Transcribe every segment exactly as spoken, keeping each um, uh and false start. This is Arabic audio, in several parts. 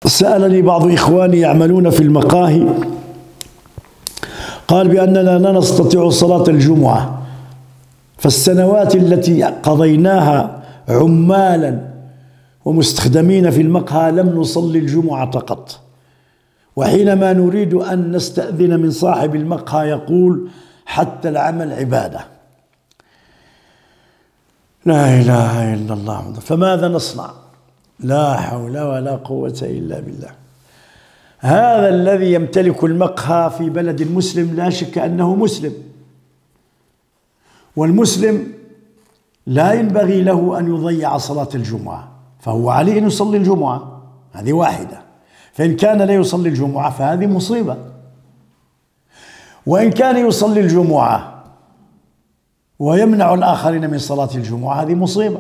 سألني بعض إخواني يعملون في المقاهي، قال بأننا لا نستطيع صلاة الجمعة، فالسنوات التي قضيناها عمالا ومستخدمين في المقهى لم نصلي الجمعة قط، وحينما نريد أن نستأذن من صاحب المقهى يقول حتى العمل عبادة. لا إله إلا الله. فماذا نصنع؟ لا حول ولا قوة إلا بالله. هذا الذي يمتلك المقهى في بلد مسلم لا شك أنه مسلم، والمسلم لا ينبغي له أن يضيع صلاة الجمعة، فهو عليه أن يصلي الجمعة، هذه واحدة. فإن كان لا يصلي الجمعة فهذه مصيبة، وإن كان يصلي الجمعة ويمنع الآخرين من صلاة الجمعة هذه مصيبة،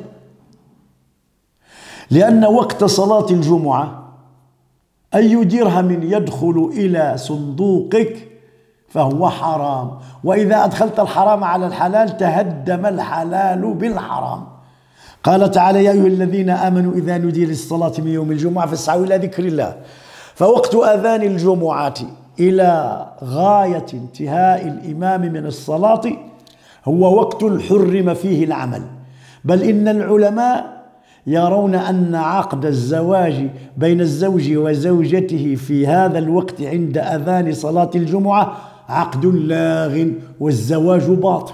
لأن وقت صلاة الجمعة أي درهم يدخل إلى صندوقك فهو حرام، وإذا أدخلت الحرام على الحلال تهدم الحلال بالحرام. قال تعالى: يا أيها الذين آمنوا إذا نودي للصلاة من يوم الجمعة فاسعوا إلى ذكر الله. فوقت أذان الجمعة إلى غاية انتهاء الإمام من الصلاة هو وقت حرم فيه العمل، بل إن العلماء يرون أن عقد الزواج بين الزوج وزوجته في هذا الوقت عند أذان صلاة الجمعة عقد لاغ والزواج باطل.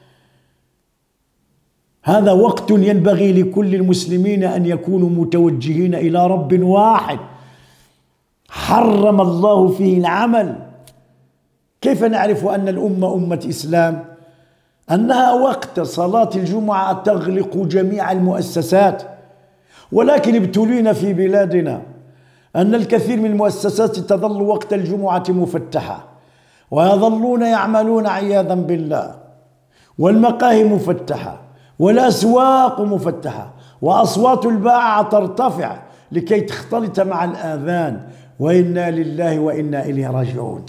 هذا وقت ينبغي لكل المسلمين أن يكونوا متوجهين إلى رب واحد حرم الله فيه العمل. كيف نعرف أن الأمة أمة إسلام؟ أنها وقت صلاة الجمعة تغلق جميع المؤسسات، ولكن ابتلينا في بلادنا أن الكثير من المؤسسات تظل وقت الجمعة مفتحة، ويظلون يعملون عياذا بالله، والمقاهي مفتحة، والأسواق مفتحة، وأصوات البائعة ترتفع لكي تختلط مع الآذان، وإنا لله وإنا إليه راجعون.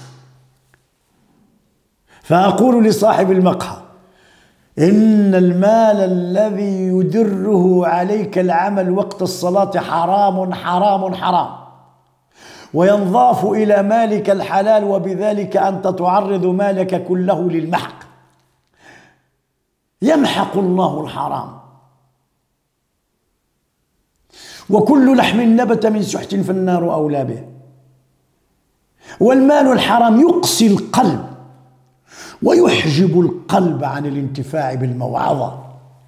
فأقول لصاحب المقهى: إن المال الذي يدره عليك العمل وقت الصلاة حرام حرام حرام، وينضاف إلى مالك الحلال، وبذلك أنت تعرض مالك كله للمحق. يمحق الله الحرام، وكل لحم نبت من سحت فالنار أولى به. والمال الحرام يقسي القلب ويحجب القلب عن الانتفاع بالموعظة.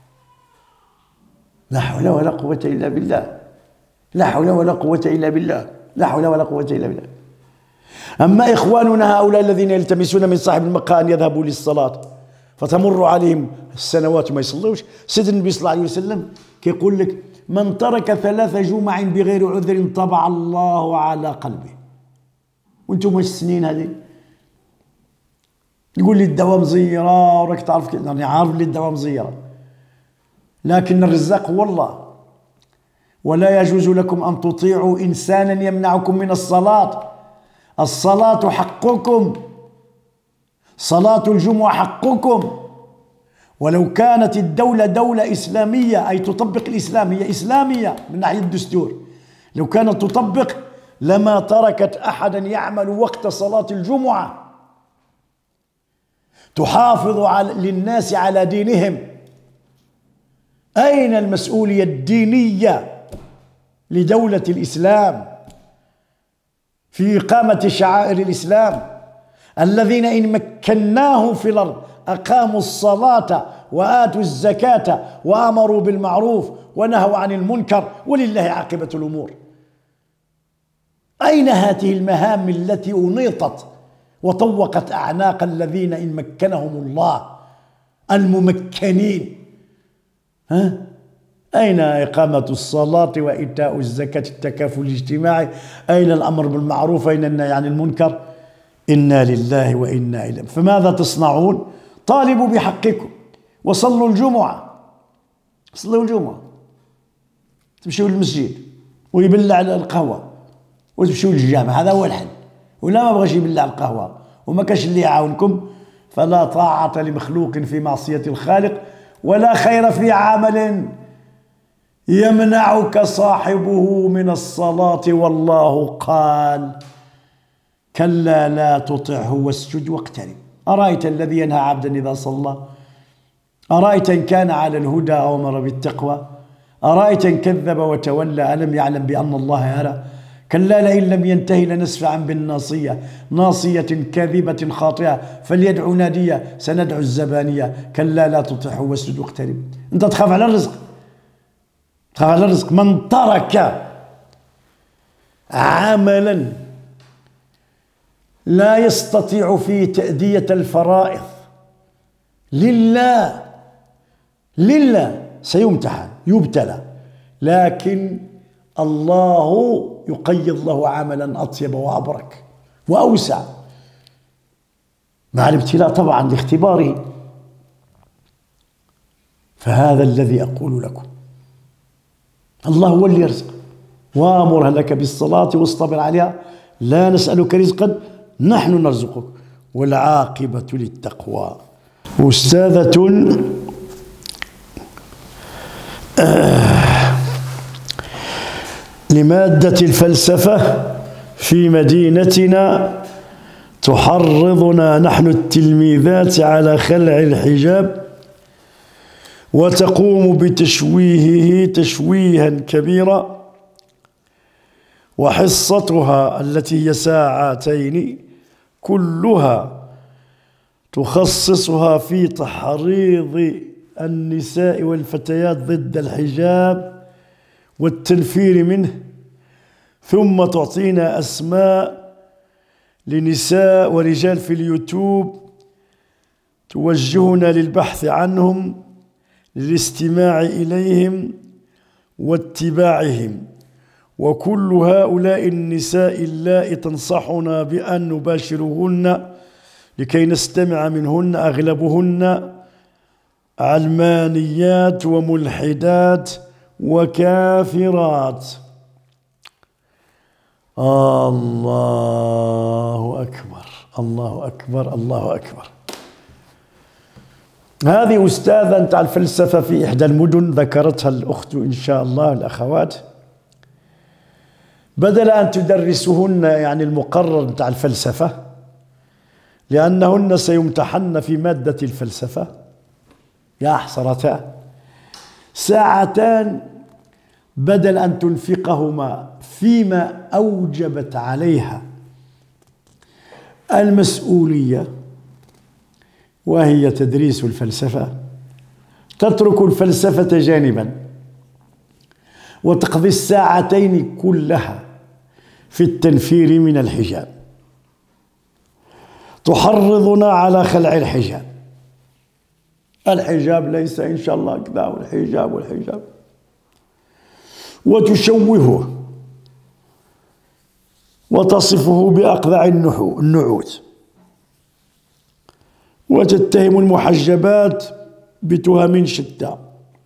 لا حول ولا قوة إلا بالله، لا حول ولا قوة إلا بالله، لا حول ولا قوة إلا بالله. أما إخواننا هؤلاء الذين يلتمسون من صاحب المقهى أن يذهبوا للصلاة فتمر عليهم السنوات ما يصلوش، سيدنا النبي صلى الله عليه وسلم كيقول لك: من ترك ثلاث جمع بغير عذر طبع الله على قلبه. وانتم السنين هذه يقول لي الدواء مزيرة، وراك تعرف كذا، يعني عارف لي الدواء مزيرة، لكن الرزاق هو الله. ولا يجوز لكم أن تطيعوا إنسانا يمنعكم من الصلاة. الصلاة حقكم، صلاة الجمعة حقكم. ولو كانت الدولة دولة إسلامية أي تطبق الإسلام، هي إسلامية من ناحية الدستور، لو كانت تطبق لما تركت أحدا يعمل وقت صلاة الجمعة، تحافظ على للناس على دينهم. أين المسؤولية الدينية لدولة الإسلام في إقامة شعائر الإسلام؟ الذين إن مكناهم في الأرض أقاموا الصلاة وآتوا الزكاة وأمروا بالمعروف ونهوا عن المنكر، ولله عاقبة الأمور. أين هذه المهام التي أنيطت وطوقت أعناق الذين إن مكنهم الله الممكنين؟ ها؟ أين إقامة الصلاة وإيتاء الزكاة، التكافل الاجتماعي؟ أين الأمر بالمعروف؟ أين النهي عن المنكر؟ إنا لله وإنا إليه. فماذا تصنعون؟ طالبوا بحقكم وصلوا الجمعة، صلوا الجمعة، تمشوا للمسجد ويبلع القهوة وتمشوا للجامع، هذا هو الحل. ولا ما بغاش يبلع القهوة وما كاش اللي يعاونكم، فلا طاعة لمخلوق في معصية الخالق، ولا خير في عمل يمنعك صاحبه من الصلاة، والله قال كلا لا تطعه واسجد واقترب. أرأيت الذي ينهى عبدا إذا صلى؟ أرأيت إن كان على الهدى أو أمر بالتقوى؟ أرأيت إن كذب وتولى ألم يعلم بأن الله يرى؟ كلا لئن لم ينتهي لنسفعا بالناصية، ناصية كاذبة خاطئة فليدعو نادية سندعو الزبانية. كلا لا تطعه واسجد واقترب. أنت تخاف على الرزق، تخاف على الرزق. من ترك عملا لا يستطيع فيه تأدية الفرائض لله لله سيمتحن يبتلى، لكن الله يقيض له عملا أطيب وأبرك وأوسع مع الابتلاء طبعا لاختباره. فهذا الذي أقول لكم، الله هو اللي يرزق. وامر لك بالصلاة واصطبر عليها لا نسألك رزقا نحن نرزقك والعاقبة للتقوى. أستاذة آه لمادة الفلسفة في مدينتنا تحرضنا نحن التلميذات على خلع الحجاب، وتقوم بتشويهه تشويها كبيرا، وحصتها التي هي ساعتين كلها تخصصها في تحريض النساء والفتيات ضد الحجاب والتنفير منه، ثم تعطينا أسماء لنساء ورجال في اليوتيوب توجهنا للبحث عنهم للاستماع إليهم واتباعهم. وكل هؤلاء النساء اللائي تنصحنا بأن نباشرهن لكي نستمع منهن أغلبهن علمانيات وملحدات وكافرات. الله أكبر الله أكبر الله أكبر. هذه أستاذة نتاع الفلسفة في إحدى المدن ذكرتها الأخت إن شاء الله الأخوات، بدل أن تدرسهن يعني المقرر نتاع الفلسفة لأنهن سيمتحن في مادة الفلسفة، يا حسرتان، ساعتان بدل أن تنفقهما فيما أوجبت عليها المسؤولية وهي تدريس الفلسفة، تترك الفلسفة جانبا وتقضي الساعتين كلها في التنفير من الحجاب. تحرضنا على خلع الحجاب، الحجاب ليس إن شاء الله كذا والحجاب والحجاب، وتشوهه وتصفه بأقذع النعوت، وتتهم المحجبات بتهم شتى،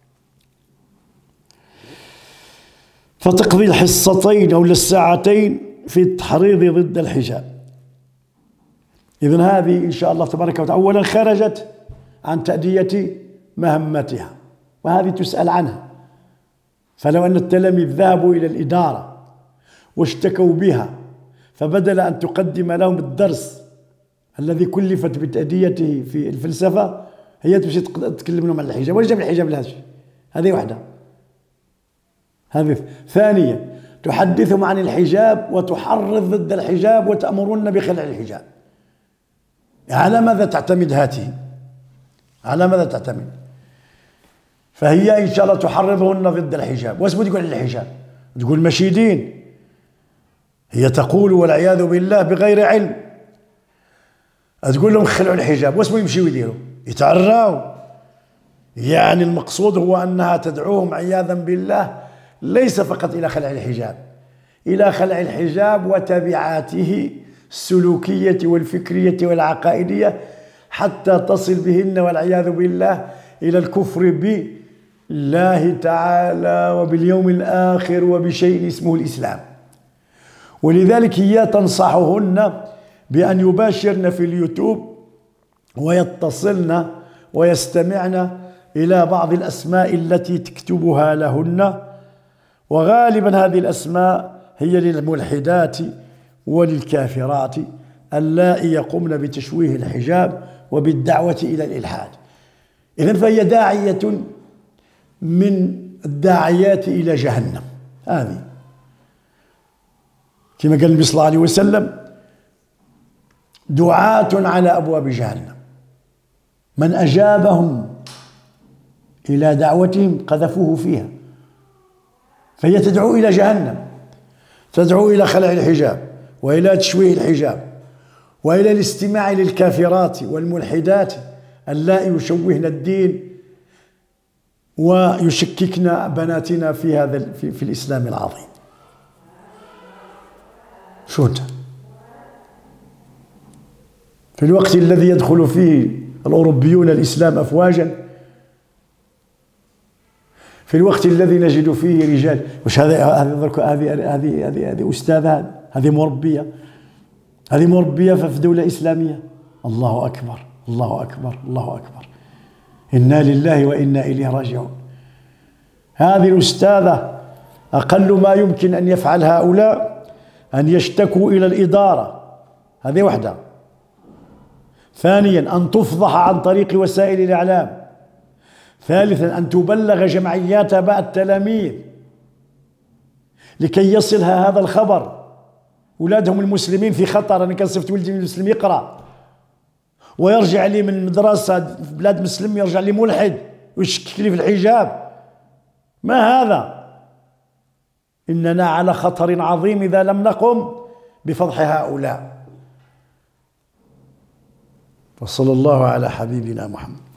فتقضي الحصتين أو الساعتين في التحريض ضد الحجاب. إذن هذه إن شاء الله تبارك وتعالى أولا خرجت عن تأدية مهمتها، وهذه تسأل عنها. فلو أن التلاميذ ذهبوا إلى الإدارة واشتكوا بها، فبدل أن تقدم لهم الدرس الذي كلفت بتأديته في الفلسفة، هي تمشي تكلم لهم عن الحجاب. ولا جاب الحجاب لهذا الشيء؟ هذه واحدة. هذه ثانية، تحدثهم عن الحجاب وتحرض ضد الحجاب وتأمرون بخلع الحجاب. على ماذا تعتمد هذه؟ على ماذا تعتمد؟ فهي إن شاء الله تحرضهن ضد الحجاب. واسمه تقول الحجاب؟ تقول مشيدين. هي تقول والعياذ بالله بغير علم، تقول لهم خلعوا الحجاب، واسمه يمشيوا يديروا يتعراوا. يعني المقصود هو أنها تدعوهم عياذا بالله ليس فقط إلى خلع الحجاب، إلى خلع الحجاب وتبعاته السلوكية والفكرية والعقائدية، حتى تصل بهن والعياذ بالله إلى الكفر بالله تعالى وباليوم الآخر وبشيء اسمه الإسلام. ولذلك هي تنصحهن بأن يباشرن في اليوتيوب ويتصلن ويستمعن إلى بعض الأسماء التي تكتبها لهن وغالبا هذه الأسماء هي للملحدات وللكافرات اللائي يقومن بتشويه الحجاب وبالدعوة إلى الإلحاد. إذن فهي داعية من الداعيات إلى جهنم. هذه كما قال النبي صلى الله عليه وسلم: دعاة على أبواب جهنم، من أجابهم إلى دعوتهم قذفوه فيها. فهي تدعو إلى جهنم، تدعو إلى خلع الحجاب وإلى تشويه الحجاب وإلى الاستماع للكافرات والملحدات اللائي يشوهن الدين ويشككن بناتنا في هذا في, في الإسلام العظيم. شو انت في الوقت الذي يدخل فيه الأوروبيون الإسلام أفواجا، في الوقت الذي نجد فيه رجال، وش هذا هذه هذه هذه هذه أستاذة، هذه مربية، هذه مربية في دولة إسلامية. الله أكبر الله أكبر الله أكبر، إنا لله وإنا إليه راجعون. هذه الأستاذة أقل ما يمكن أن يفعل هؤلاء أن يشتكوا إلى الإدارة، هذه واحدة. ثانيا أن تفضح عن طريق وسائل الإعلام. ثالثا أن تبلغ جمعيات آباء التلاميذ لكي يصلها هذا الخبر. أولادهم المسلمين في خطر، أنا كان صفت ولدي المسلم يقرأ ويرجع لي من مدرسة في بلاد مسلم يرجع لي ملحد ويشكك لي في الحجاب. ما هذا؟ إننا على خطر عظيم إذا لم نقم بفضح هؤلاء. وصلى الله على حبيبنا محمد.